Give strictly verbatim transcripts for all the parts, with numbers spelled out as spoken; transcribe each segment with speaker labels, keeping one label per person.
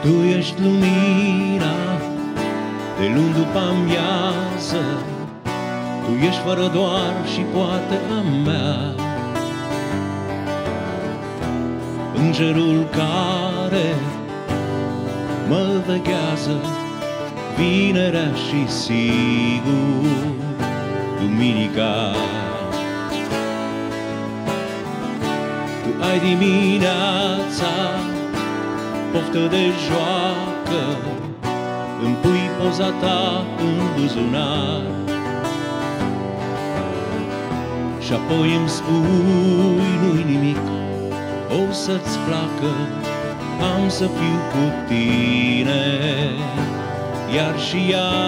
Speaker 1: Tu ești lumina de luni după amiază, Tu ești fără doar și poate a mea. Îngerul care mă veghează vinerea și sigur duminica. Tu ai dimineața poftă de joacă, îmi pui poza ta în buzunar și apoi îmi spui nu-i nimic, o să-ți placă, am să fiu cu tine iar și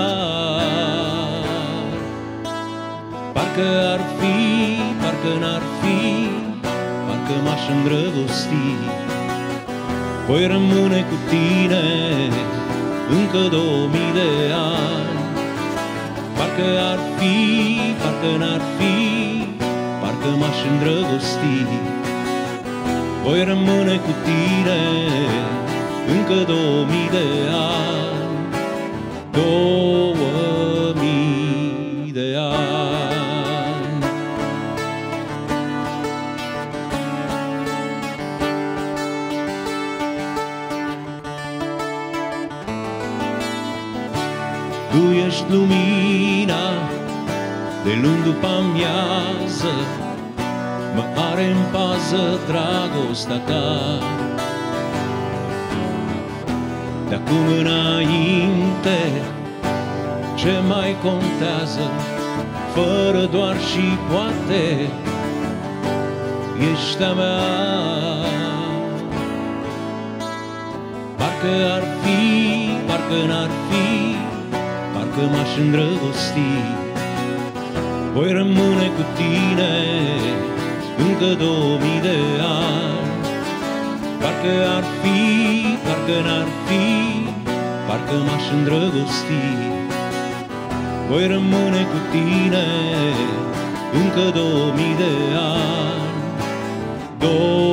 Speaker 1: iar. Parcă ar fi, parcă n-ar fi, parcă m-aș îndrăgosti, voi rămâne cu tine încă două mii de ani. Parcă ar fi, parcă n-ar fi, parcă m-aș îndrăgosti, voi rămâne cu tine încă două mii de ani. Două mii de ani. Tu ești lumina de luni după amiază, mă are în pază dragostea ta. De-acum înainte, ce mai contează, fără doar și poate, ești a mea. Parcă ar fi, parcă n-ar fi, parcă m-aș îndrăgosti, voi rămâne cu tine încă două mii de ani. Parcă ar fi, parcă n-ar fi, parcă m-aș îndrăgosti, voi rămâne cu tine încă două mii de ani. Două